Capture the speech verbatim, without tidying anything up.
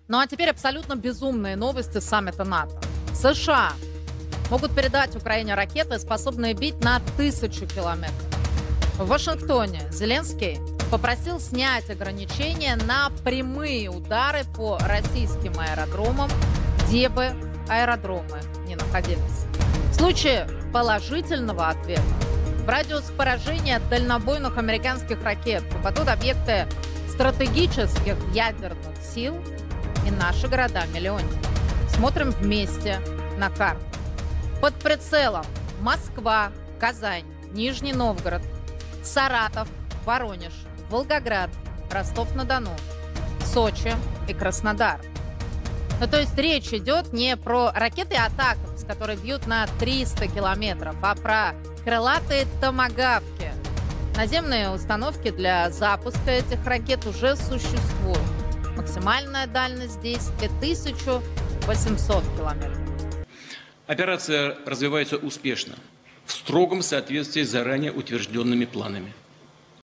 Ну а теперь абсолютно безумные новости с саммита НАТО. США могут передать Украине ракеты, способные бить на тысячу километров. В Вашингтоне Зеленский попросил снять ограничения на прямые удары по российским аэродромам, где бы аэродромы не находились. В случае положительного ответа в радиус поражения дальнобойных американских ракет попадут объекты стратегических ядерных сил и наши города-миллионники. Смотрим вместе на карту. Под прицелом Москва, Казань, Нижний Новгород, Саратов, Воронеж, Волгоград, Ростов-на-Дону, Сочи и Краснодар. Ну, то есть речь идет не про ракеты «Атакамс», которые бьют на триста километров, а про крылатые томагавки. Наземные установки для запуска этих ракет уже существуют. Максимальная дальность действия тысяча восемьсот километров. Операция развивается успешно, в строгом соответствии с заранее утвержденными планами.